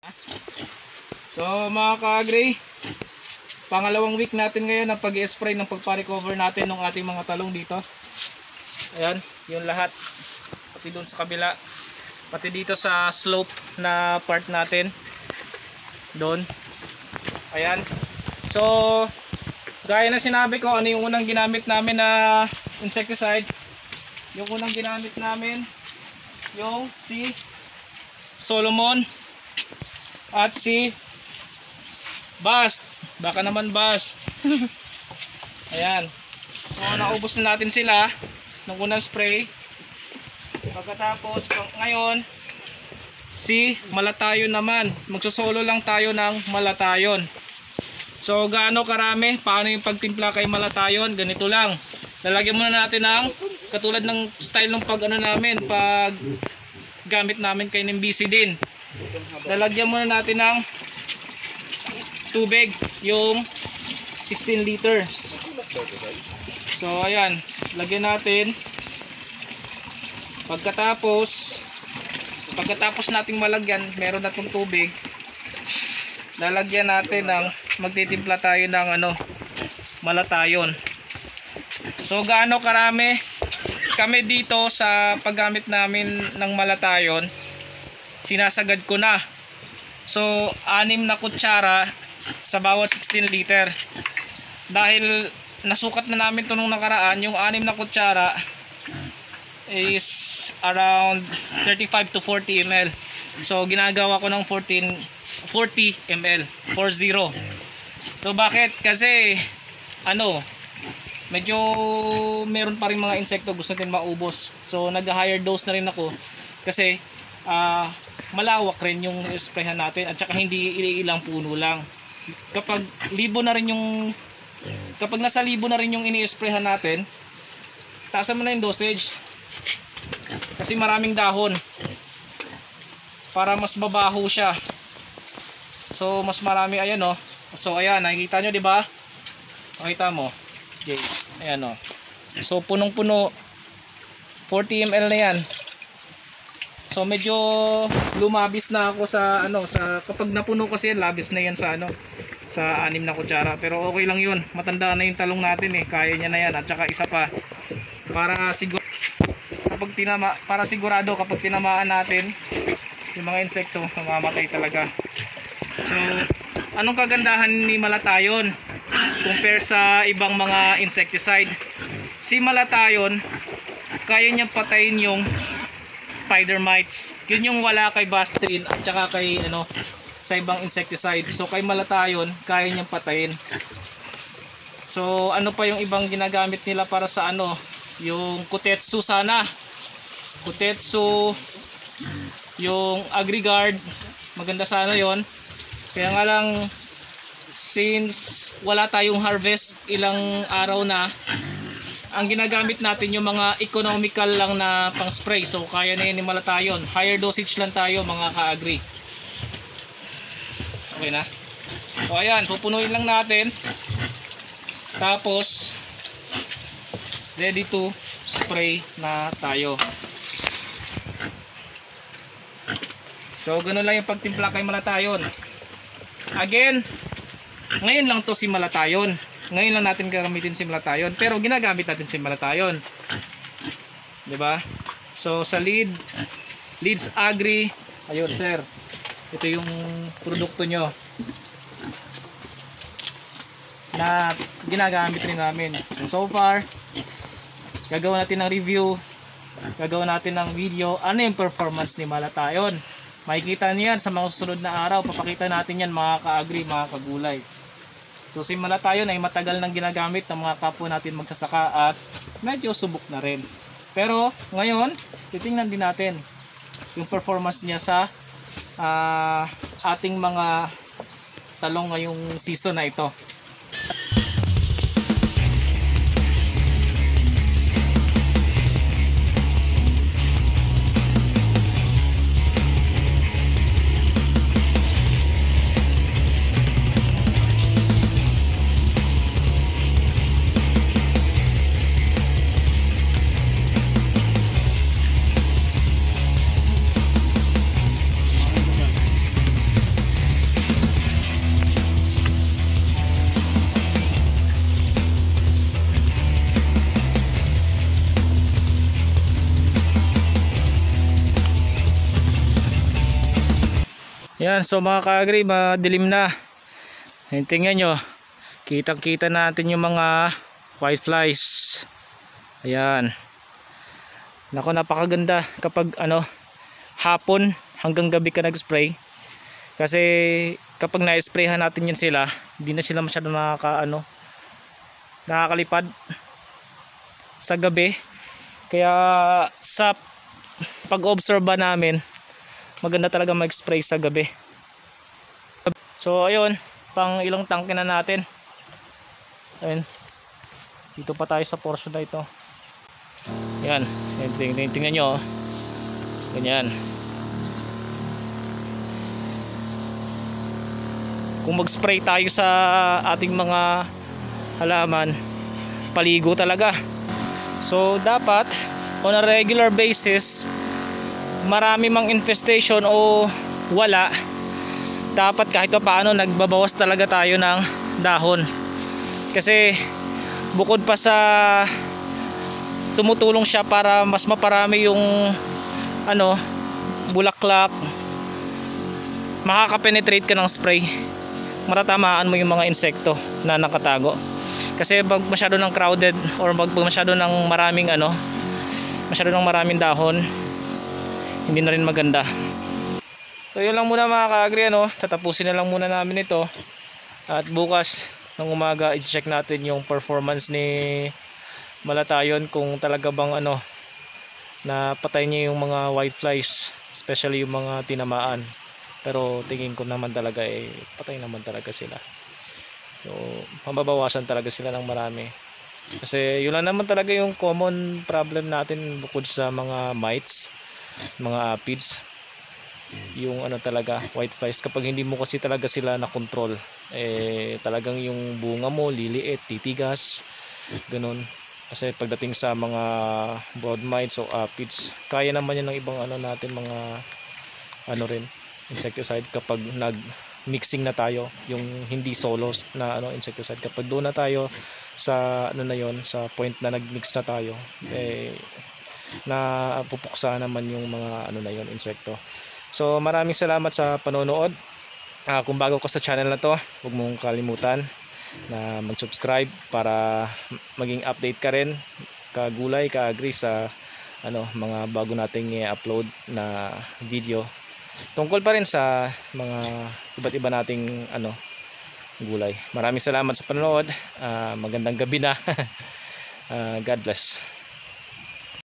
So mga ka-agri, pangalawang week natin ngayon ang pag-i-spray ng pagpa-recover natin ng ating mga talong dito. Ayan, yung lahat. Pati doon sa kabila. Pati dito sa slope na part natin. Doon. Ayan. So, gaya na sinabi ko, ano yung unang ginamit namin na insecticide? Yung unang ginamit namin, yung si Solomon at si Bust. Baka naman Bust. Ayan. So naubos na natin sila nung unang spray. Pagkatapos ngayon si Malathion naman. Magsosolo lang tayo ng Malathion. So gaano karami? Paano yung pagtimpla kay Malathion? Ganito lang. Lalagyan muna natin ng katulad ng style ng pag namin, pag gamit namin kay NBC din. Lalagyan muna natin ng tubig, yung 16 liters. So ayan, lagyan natin. Pagkatapos nating malagyan, meron na tong tubig. Lalagyan natin ng magtitimpla tayo ng Malathion. So gaano karami? Kami dito sa paggamit namin ng Malathion, sinasagad ko na. So 6 na kutsara sa bawat 16 liter. Dahil nasukat na namin ito nung nakaraan, yung 6 na kutsara is around 35 to 40 ml. So ginagawa ko ng 40 ml, 40. So bakit? Kasi medyo meron pa rin mga insekto gusto natin maubos. So nag-higher dose na rin ako kasi malawak rin yung sprayhan natin at saka hindi ilang puno lang. Kapag nasa libo na rin yung ini-sprayhan natin, taasan mo na yung dosage kasi maraming dahon para mas babaho siya. So mas marami, ayan o. So ayan, nakikita nyo, di ba? Makita mo. Okay. Ayan o. So punong-puno, 40 ml na yan. So medyo lumabis na ako sa kapag napuno kasi yan, labis na yan sa sa 6 na kutsara. Pero okay lang yun. Matanda na yung talong natin eh. Kaya niya na yan. At saka isa pa, para sigurado kapag tinamaan natin yung mga insekto, mamamatay talaga. So anong kagandahan ni Malathion compare sa ibang mga insecticide? Si Malathion, kaya niyang patayin yung spider mites. Yun yung wala kay Bastrin at saka kay sa ibang insecticide. So kay Malathion, kaya niyang patayin. So ano pa yung ibang ginagamit nila para sa yung kutetsu sana. Kutetsu, yung AgriGuard, maganda sana yon. Kaya nga lang, since wala tayong harvest, ilang araw na, ang ginagamit natin yung mga economical lang na pang spray. So kaya na yun ni Malathion. Higher dosage lang tayo mga ka-agri. Okay na. O ayan, pupunuin lang natin. Tapos ready to spray na tayo. So ganun lang yung pagtimpla kay Malathion. Again, ngayon lang to si Malathion. Ngayon lang natin gagamitin si Malathion, pero ginagamit natin si Malathion. 'Di ba? So sa Leeds Agri, ayun sir. Ito yung produkto nyo na ginagamit rin namin. So far, gagawin natin ng review, gagawin natin ng video, ano yung performance ni Malathion. Makikita niyo yan sa mga susunod na araw. Papakita natin yan mga ka-agri, mga kagulay. So si Malathion ay matagal nang ginagamit ng mga kapwa natin magsasaka at medyo subok na rin. Pero ngayon, titingnan din natin yung performance niya sa ating mga talong ngayong season na ito. Yan, so mga ka-agri, madilim na. Ayan, tingnan nyo, kitang kita natin yung mga whiteflies. Ayan, nako, napakaganda kapag hapon hanggang gabi ka nag-spray, kasi kapag na-sprayhan natin yan sila, hindi na sila masyado nakakalipad sa gabi. Kaya sa pag-observe namin, maganda talaga mag-spray sa gabi. So ayun, pang ilang tangke na natin. Ayun, dito pa tayo sa portion na ito. Yan, tingnan nyo, oh. Ganyan. Kung mag-spray tayo sa ating mga halaman, paligo talaga. So dapat on a regular basis, marami mang infestation o wala, dapat kahit pa paano nagbabawas talaga tayo ng dahon. Kasi bukod pa sa tumutulong siya para mas maparami yung bulaklak, makaka-penetrate ka ng spray, matatamaan mo yung mga insekto na nakatago. Kasi pag masyado ng crowded or masyado ng maraming maraming dahon, hindi na rin maganda. So yun lang muna mga ka-agri, tatapusin na lang muna namin ito, at bukas ng umaga i-check natin yung performance ni Malathion, kung talaga bang napatay niya yung mga whiteflies, especially yung mga tinamaan. Pero tingin ko naman talaga patay naman talaga sila. So mababawasan talaga sila ng marami, kasi yun lang naman talaga yung common problem natin bukod sa mga mites, mga aphids, yung talaga whiteflies. Kapag hindi mo kasi talaga sila na control, talagang yung bunga mo liliit, titigas, ganun. Kasi pagdating sa mga broad mites o aphids, kaya naman yan ng ibang natin, mga rin insecticide, kapag nag-mixing na tayo, yung hindi solos na insecticide. Kapag doon na tayo sa sa point na nag-mix na tayo, na pupuksa naman yung mga insekto. So maraming salamat sa panonood. Kung bago ka sa channel na to, huwag mong kalimutan na mag-subscribe para maging update ka rin, kagulay, kaagri, sa mga bago nating i-upload na video tungkol pa rin sa mga iba't iba nating gulay. Maraming salamat sa panonood. Magandang gabi na. God bless.